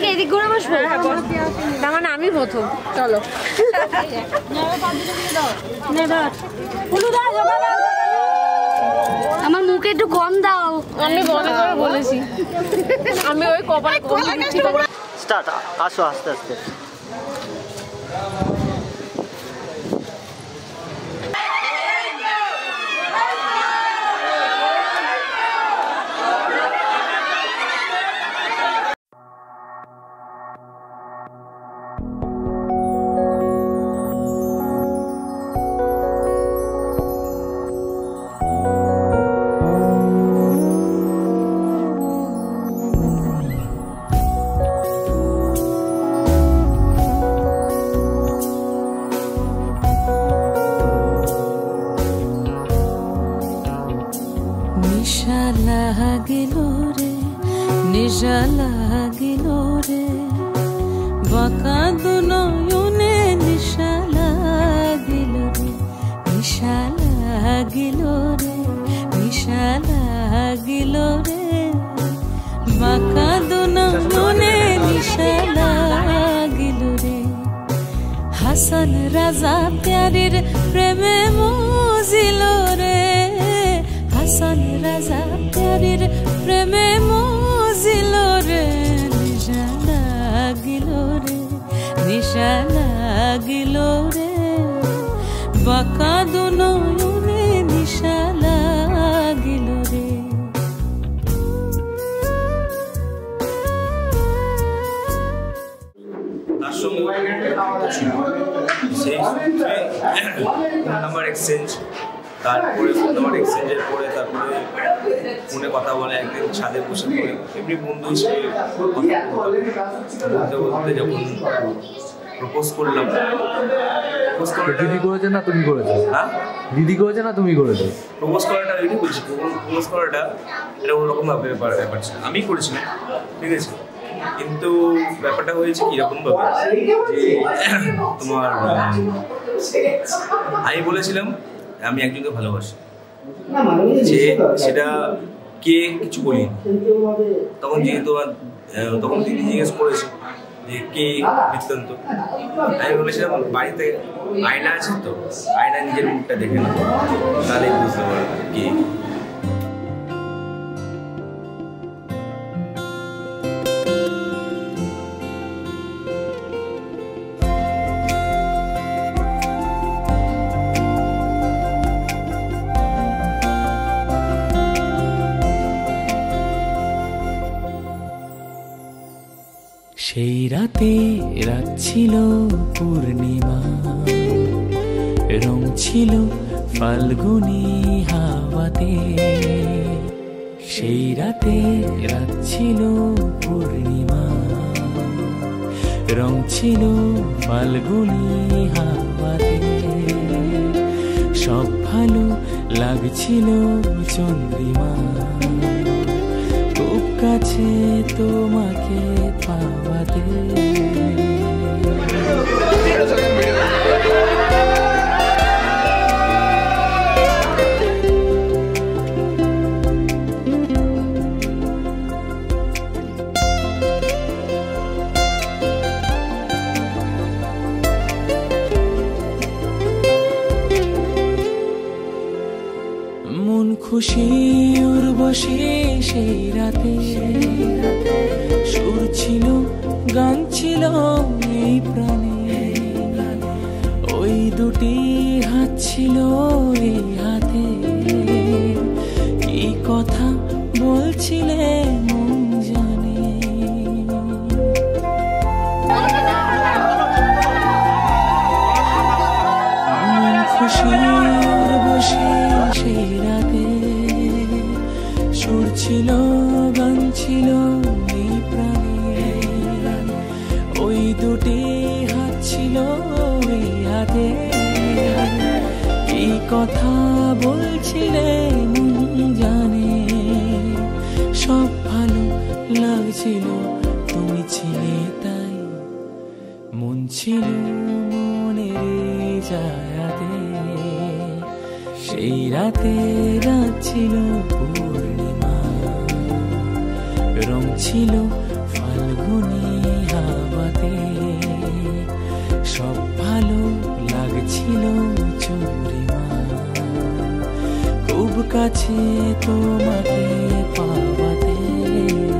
এদিক ঘুরে বসবো? তার মানে আমি প্রথম। চলো আমার মুখে একটু কম দাও। আমি মনে করে বলেছি, আমি ওই কপালে কম দিচ্ছি। স্টার্ট। আসো আস্তে আস্তে। নিশা লাগিল রে বাঁকা দু নয়নে, নিশা লাগিল রে, নিশা লাগিল রে, নিশা লাগিল রে বাঁকা দু নয়নে, নিশা লাগিল রে। হাসান রাজা প্যারির প্রেমে মজিল রে, হাসান রাজা প্যারির প্রেমে মজিল রে। নিশা লাগিল রে, নিশা লাগিল রে বাঁকা দু নয়নে, নিশা লাগিল রে। তার সঙ্গে নাম্বার এক্সচেঞ্জ, তারপরে ফোন নাম্বার এক্সচেঞ্জের পরে তারপরে ফোনে কথা বলে, একদিন ছাদে বসে পড়ে এমনি বন্ধু হিসেবে বলতে বলতে যখন প্রপোজ করলাম। দিদি করেছে না তুমি করেছো? হ্যাঁ, দিদি করেছে না তুমি করেছো? প্রপোজ করাটা এটাই বলছি, প্রপোজ করাটা এটা অন্যরকম ব্যাপার ছিল, আমি করেছিলাম, ঠিক আছে। কিন্তু ব্যাপারটা হয়েছে কিরকম ভাবে যে তোমার আমি বলেছিলাম আমি একজনকে ভালোবাসি, যে সেটা কে কিছু বলি। তখন যেহেতু তখন দিদি জিজ্ঞেস করেছে যে কে বৃত্তান্ত, আমি বলেছিলাম বাড়িতে আয়না আছে তো, আয়না নিজের মুখটা দেখে নেবো, তাহলে বুঝতে পারবো কে। সেই রাতে রাত ছিল পূর্ণিমা, রং ছিল ফাল্গুনি হাওয়াতে। সেই রাতে রাত ছিল পূর্ণিমা, রং ছিল ফাল্গুনি হাওয়াতে। সব ভালো লাগছিল চন্দ্রিমা, খুব কাছে তোমাকে পাওয়াতে। মন খুশি উর্বশী সেই রাতে, সুর ছিল গান ছিল এই প্রাণে। ওই দুটি হাত ছিল এই হাতে, কি কথা বলছিলে মন জানে। মন খুশি উর্বশী সেই রাতে, সুর ছিল গান ছিল এই প্রাণে। ওই দুটি হাত ছিল এই হাতে, কি কথা বলছিলে মন জানে। সব ভালো লাগছিল তুমি ছিলে তাই, মন ছিল মনের জায়গাতে। সেই রাতে রাত ছিল পূর্ণিমা, রং ছিল ফাল্গুনি হাওয়াতে সব ভালো লাগছিল চোরেমা খুব কাছে তোমাকে পাওয়াতে